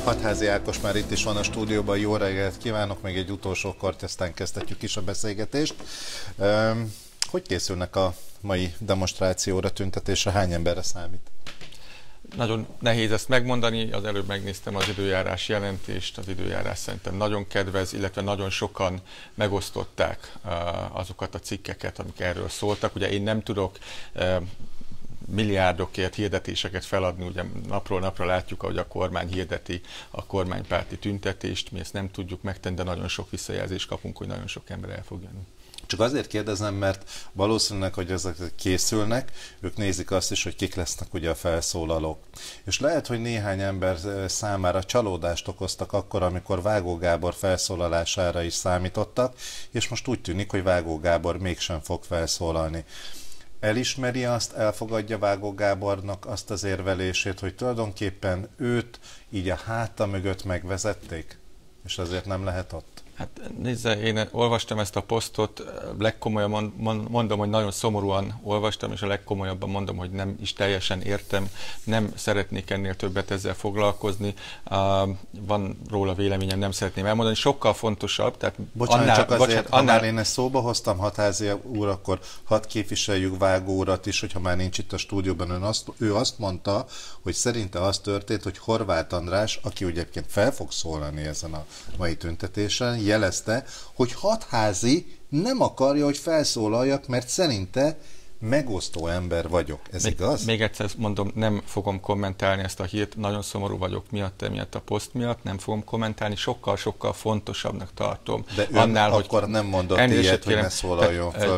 Hatházi Ákos már itt is van a stúdióban, jó reggelt kívánok, még egy utolsó kört, aztán kezdhetjük is a beszélgetést. Hogy készülnek a mai demonstrációra, tüntetésre, hány emberre számít? Nagyon nehéz ezt megmondani, az előbb megnéztem az időjárás jelentést, az időjárás szerintem nagyon kedvez, illetve nagyon sokan megosztották azokat a cikkeket, amik erről szóltak. Ugye én nem tudok milliárdokért hirdetéseket feladni, ugye napról napra látjuk, ahogy a kormány hirdeti a kormánypárti tüntetést, mi ezt nem tudjuk megtenni, de nagyon sok visszajelzést kapunk, hogy nagyon sok ember el fog jönni. Csak azért kérdezem, mert valószínűleg, hogy ezek készülnek, ők nézik azt is, hogy kik lesznek ugye a felszólalók. És lehet, hogy néhány ember számára csalódást okoztak akkor, amikor Vágó Gábor felszólalására is számítottak, és most úgy tűnik, hogy Vágó Gábor mégsem fog felszólalni. Elismeri azt, elfogadja Vágó Gábornak azt az érvelését, hogy tulajdonképpen őt így a háta mögött megvezették, és azért nem lehet ott? Hát nézze, én olvastam ezt a posztot, legkomolyabban mondom, hogy nagyon szomorúan olvastam, és a legkomolyabban mondom, hogy nem is teljesen értem, nem szeretnék ennél többet ezzel foglalkozni. Van róla véleményem, nem szeretném elmondani. Sokkal fontosabb, tehát bocsánat, csak azért, ha már én ezt szóba hoztam, Hatházi úr, akkor hadd képviseljük Vágó urat is, hogyha már nincs itt a stúdióban. Ő azt mondta, hogy szerinte az történt, hogy Horváth András, aki ugye egyébként fel fog szólalni ezen a mai tüntetésen, jelezte, hogy Hatházi nem akarja, hogy felszólaljak, mert szerinte megosztó ember vagyok. Ez igaz? Még egyszer mondom, nem fogom kommentálni ezt a hírt, nagyon szomorú vagyok miatt a poszt miatt, nem fogom kommentálni, sokkal fontosabbnak tartom. De ön annál, akkor hogy nem mondott ilyet, hogy ne szólaljon föl,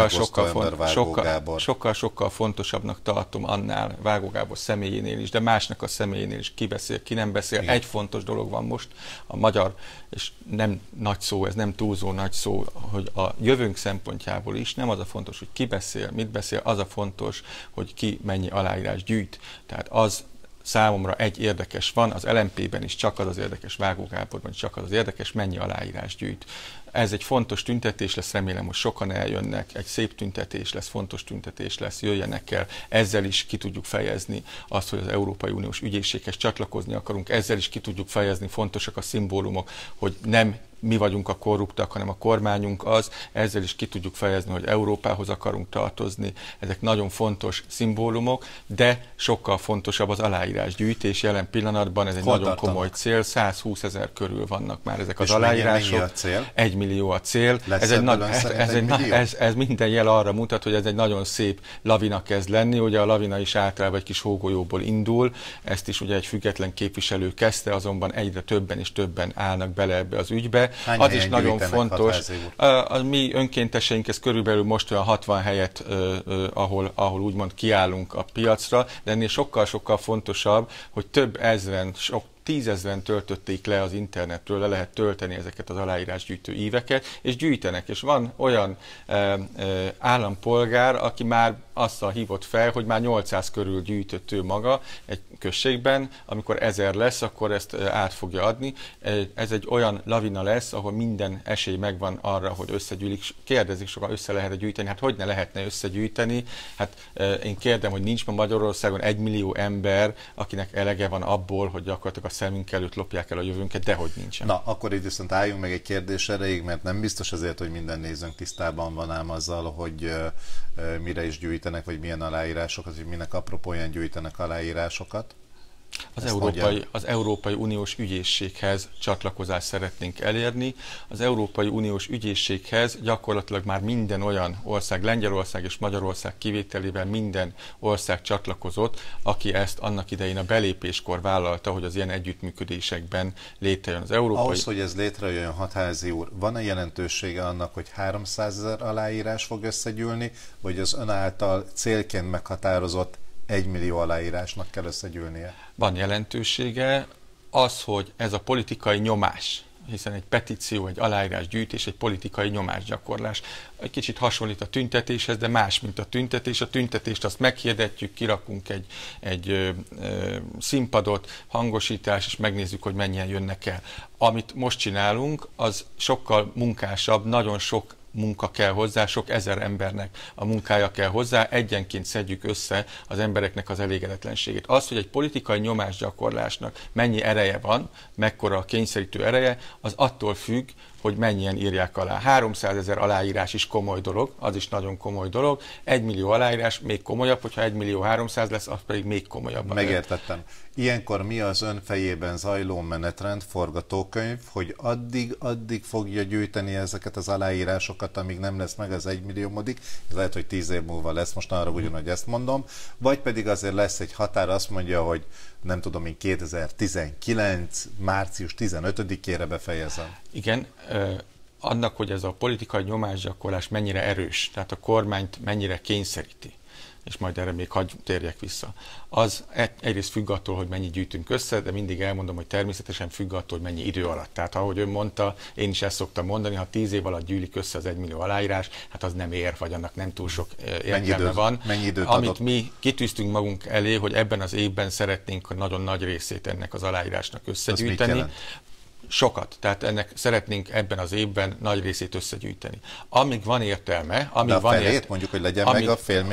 sokkal fontosabb tartom annál Vágó Gábor személyénél is, de másnak a személyénél is, ki beszél, ki nem beszél. Igen. Egy fontos dolog van most, a magyar, és nem nagy szó, ez nem túlzó nagy szó, hogy a jövőnk szempontjából is nem az a fontos, hogy ki beszél, mit beszél, az a fontos, hogy ki mennyi aláírás gyűjt. Tehát az számomra egy érdekes van, az LMP-ben is csak az érdekes, Vágó Gáborban is csak az érdekes, mennyi aláírás gyűjt. Ez egy fontos tüntetés lesz, remélem, hogy sokan eljönnek, egy szép tüntetés lesz, fontos tüntetés lesz, jöjjenek el, ezzel is ki tudjuk fejezni azt, hogy az Európai Uniós ügyészséghez csatlakozni akarunk, ezzel is ki tudjuk fejezni, fontosak a szimbólumok, hogy nem mi vagyunk a korruptak, hanem a kormányunk az, ezzel is ki tudjuk fejezni, hogy Európához akarunk tartozni. Ezek nagyon fontos szimbólumok, de sokkal fontosabb az aláírásgyűjtés jelen pillanatban, ez egy nagyon komoly cél, 120 000 körül vannak már ezek az aláírások. Mennyi a cél? 1 millió a cél. Ez minden jel arra mutat, hogy ez egy nagyon szép lavina kezd lenni, ugye a lavina is általában egy kis hógolyóból indul, ezt is ugye egy független képviselő kezdte, azonban egyre többen és többen állnak bele ebbe az ügybe. Hány az is nagyon fontos. A mi önkénteseink, ez körülbelül most olyan 60 helyet, ahol úgymond kiállunk a piacra, de ennél sokkal fontosabb, hogy több ezren, sok 10 000 töltötték le az internetről, le lehet tölteni ezeket az aláírásgyűjtő íveket, és gyűjtenek. És van olyan állampolgár, aki már azzal hívott fel, hogy már 800 körül gyűjtött ő maga egy községben, amikor 1000 lesz, akkor ezt át fogja adni. Ez egy olyan lavina lesz, ahol minden esély megvan arra, hogy összegyűlik. Kérdezik sokan, össze lehet gyűjteni. Hát hogy ne lehetne összegyűjteni? Hát én kérdem, hogy nincs ma Magyarországon 1 millió ember, akinek elege van abból, hogy gyakorlatilag a szemünk előtt lopják el a jövőnket, dehogy nincsen. Na, akkor itt viszont álljunk meg egy kérdés erejéig, mert nem biztos azért, hogy minden nézőnk tisztában van ám azzal, hogy mire is gyűjtenek, vagy milyen aláírásokat, hogy minek apropóján gyűjtenek aláírásokat. Az Európai Uniós ügyészséghez csatlakozást szeretnénk elérni. Az Európai Uniós ügyészséghez gyakorlatilag már minden olyan ország, Lengyelország és Magyarország kivételével minden ország csatlakozott, aki ezt annak idején a belépéskor vállalta, hogy az ilyen együttműködésekben létrejön az Európai... Ahhoz, hogy ez létrejön, Hatházi úr, van-e jelentősége annak, hogy 300 000 aláírás fog összegyűlni, vagy az ön által célként meghatározott 1 millió aláírásnak kell összegyűlnie? Van jelentősége az, hogy ez a politikai nyomás, hiszen egy petíció, egy aláírásgyűjtés, egy politikai nyomásgyakorlás. Egy kicsit hasonlít a tüntetéshez, de más, mint a tüntetés. A tüntetést azt meghirdetjük, kirakunk egy színpadot, hangosítás, és megnézzük, hogy mennyien jönnek el. Amit most csinálunk, az sokkal munkásabb, nagyon sok munka kell hozzá, sok ezer embernek a munkája kell hozzá, egyenként szedjük össze az embereknek az elégedetlenségét. Az, hogy egy politikai nyomásgyakorlásnak mennyi ereje van, mekkora a kényszerítő ereje, az attól függ, hogy mennyien írják alá. 300 000 aláírás is komoly dolog, az is nagyon komoly dolog. 1 millió aláírás még komolyabb, hogyha 1 millió 300 lesz, az pedig még komolyabb. Megértettem. Ilyenkor mi az ön fejében zajló menetrend, forgatókönyv, hogy addig fogja gyűjteni ezeket az aláírásokat, amíg nem lesz meg az 1 milliómodik, ez lehet, hogy 10 év múlva lesz, most arra ugyanúgy ezt mondom, vagy pedig azért lesz egy határ, azt mondja, hogy nem tudom én 2019. március 15-ére befejezem. Igen, annak, hogy ez a politikai nyomásgyakorlás mennyire erős, tehát a kormányt mennyire kényszeríti, és majd erre még hadd térjek vissza. Az egyrészt függ attól, hogy mennyit gyűjtünk össze, de mindig elmondom, hogy természetesen függ attól, hogy mennyi idő alatt. Tehát ahogy ön mondta, én is ezt szoktam mondani, ha 10 év alatt gyűlik össze az 1 millió aláírás, hát az nem ér, vagy annak nem túl sok értelme van. Mennyi időt Amit adott? mi kitűztünk magunk elé, hogy ebben az évben szeretnénk a nagyon nagy részét ennek az aláírásnak összegyűjteni. Sokat. Tehát ennek szeretnénk ebben az évben nagy részét összegyűjteni. Amíg van értelme, de a felét mondjuk, hogy legyen meg a 500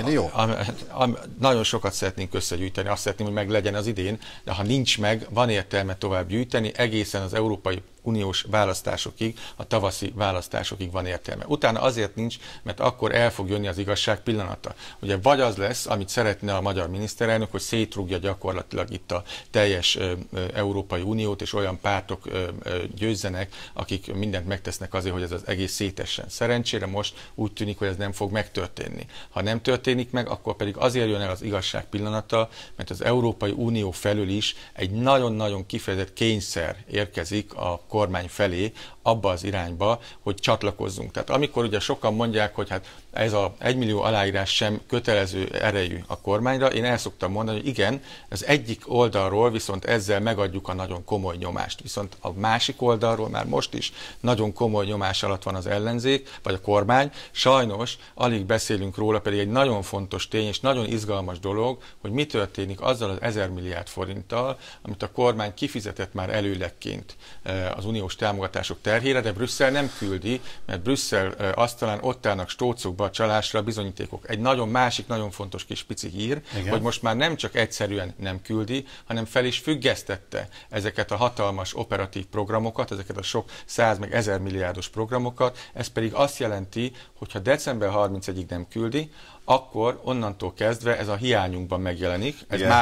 000? Nagyon sokat szeretnénk összegyűjteni, azt szeretném, hogy meg legyen az idén, de ha nincs meg, van értelme tovább gyűjteni, egészen az Európai Uniós választásokig, a tavaszi választásokig van értelme. Utána azért nincs, mert akkor el fog jönni az igazság pillanata. Ugye vagy az lesz, amit szeretne a magyar miniszterelnök, hogy szétrúgja gyakorlatilag itt a teljes Európai Uniót, és olyan pártok győzzenek, akik mindent megtesznek azért, hogy ez az egész szétessen. Szerencsére most úgy tűnik, hogy ez nem fog megtörténni. Ha nem történik meg, akkor pedig azért jön el az igazság pillanata, mert az Európai Unió felül is egy nagyon-nagyon kifejezett kényszer érkezik a kormány felé abba az irányba, hogy csatlakozzunk. Tehát amikor ugye sokan mondják, hogy hát ez a 1 millió aláírás sem kötelező erejű a kormányra, én el szoktam mondani, hogy igen, az egyik oldalról viszont ezzel megadjuk a nagyon komoly nyomást. Viszont a másik oldalról már most is nagyon komoly nyomás alatt van az ellenzék, vagy a kormány. Sajnos alig beszélünk róla, pedig egy nagyon fontos tény és nagyon izgalmas dolog, hogy mi történik azzal az 1000 milliárd forinttal, amit a kormány kifizetett már előlegként az uniós támogatások terhére, de Brüsszel nem küldi, mert Brüsszel asztalán ott állnak stócokba a csalásra a bizonyítékok. Egy másik nagyon fontos kis pici hír, igen, hogy most már nem csak egyszerűen nem küldi, hanem fel is függesztette ezeket a hatalmas operatív programokat, ezeket a sok 100 meg 1000 milliárdos programokat. Ez pedig azt jelenti, hogy ha december 31-ig nem küldi, akkor onnantól kezdve ez a hiányunkban megjelenik. Ez igen,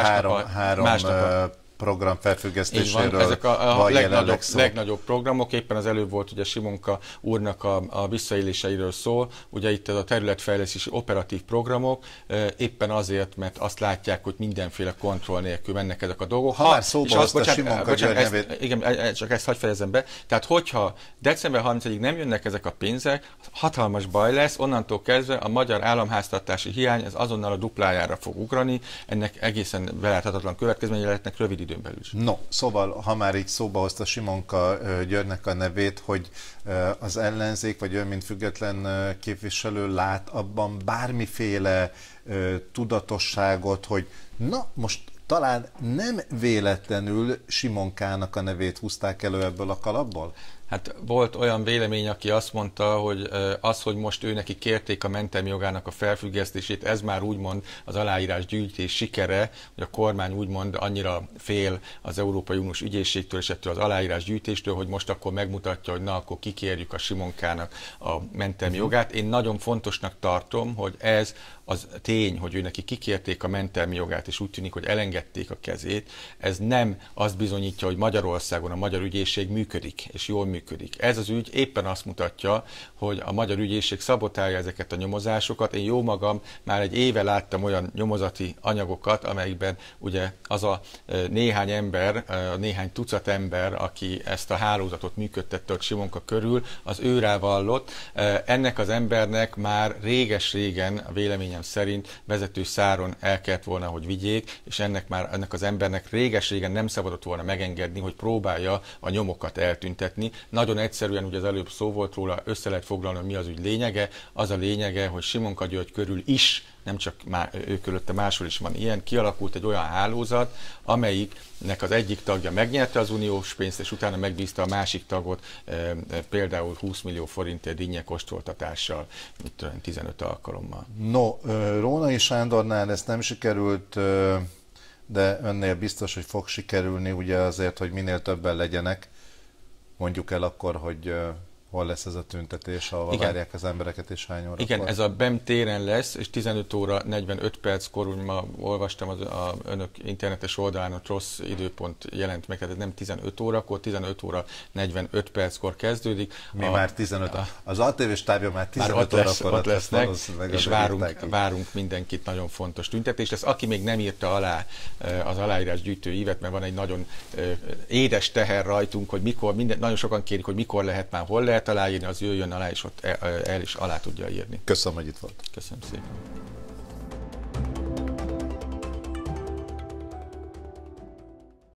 három program felfüggesztéséről ezek a legnagyobb programok, éppen az előbb volt ugye Simonka úrnak a visszaéléseiről szól, ugye itt ez a területfejlesztési operatív programok, éppen azért, mert azt látják, hogy mindenféle kontroll nélkül mennek ezek a dolgok. Ha már szóba hozta Simonka György nevét. Igen, csak ezt hadd fejezem be. Tehát hogyha december 31-ig nem jönnek ezek a pénzek, hatalmas baj lesz, onnantól kezdve a magyar államháztartási hiány ez azonnal a duplájára fog ugrani, ennek egészen beláthatatlan következményei lehetnek rövid időn belül is. No, szóval, ha már így szóba hozta Simonka Györgynek a nevét, hogy az ellenzék, vagy ön, mint független képviselő lát abban bármiféle tudatosságot, hogy na, most talán nem véletlenül Simonkának a nevét húzták elő ebből a kalapból? Hát volt olyan vélemény, aki azt mondta, hogy az, hogy most ő neki kérték a mentelmi jogának a felfüggesztését, ez már úgymond az aláírás gyűjtés sikere, hogy a kormány úgymond annyira fél az Európai Uniós ügyészségtől és ettől az aláírás gyűjtéstől, hogy most akkor megmutatja, hogy na, akkor kikérjük a Simonkának a mentelmi jogát. Én nagyon fontosnak tartom, hogy ez az tény, hogy ő neki kikérték a mentelmi jogát, és úgy tűnik, hogy elengedték a kezét, ez nem azt bizonyítja, hogy Magyarországon a magyar ügyészség működik, és jól működik. Ez az ügy éppen azt mutatja, hogy a magyar ügyészség szabotálja ezeket a nyomozásokat. Én jó magam már egy éve láttam olyan nyomozati anyagokat, amelyikben ugye az a néhány ember, néhány tucat ember, aki ezt a hálózatot működtette a Simonka körül, az őrá vallott. Ennek az embernek már réges-régen, a véleményem szerint vezető száron el kellett volna, hogy vigyék, és ennek az embernek réges-régen nem szabadott volna megengedni, hogy próbálja a nyomokat eltüntetni. Nagyon egyszerűen, ugye az előbb szó volt róla, össze lehet foglalni, hogy mi az ügy lényege. Az a lényege, hogy Simonka György körül is nem csak ő körülötte, máshol is van ilyen, kialakult egy olyan hálózat, amelyiknek az egyik tagja megnyerte az uniós pénzt, és utána megbízta a másik tagot, például 20 millió forintért dinnye kóstoltatással, 15 alkalommal. No, Rónai Sándornál ez nem sikerült, de önnél biztos, hogy fog sikerülni, ugye azért, hogy minél többen legyenek. Mondjuk el akkor, hogy hol lesz ez a tüntetés, ahol várják az embereket, és hány órakor? Igen, ez a BEM téren lesz, és 15 óra 45 perckor, úgy ma olvastam az önök internetes oldalán, ott rossz időpont jelent meg, tehát ez nem 15 órakor, 15 óra 45 perckor kezdődik. Mi már 15 az ATV stábja már 15 órakor ott lesznek, és várunk mindenkit, nagyon fontos tüntetés lesz. Aki még nem írta alá az aláírásgyűjtő ívet, mert van egy nagyon édes teher rajtunk, hogy mikor, nagyon sokan kérik, hogy mikor lehet már, hol lehet aláírni, az jöjjön alá, és ott el is alá tudja írni. Köszönöm, hogy itt volt. Köszönöm szépen.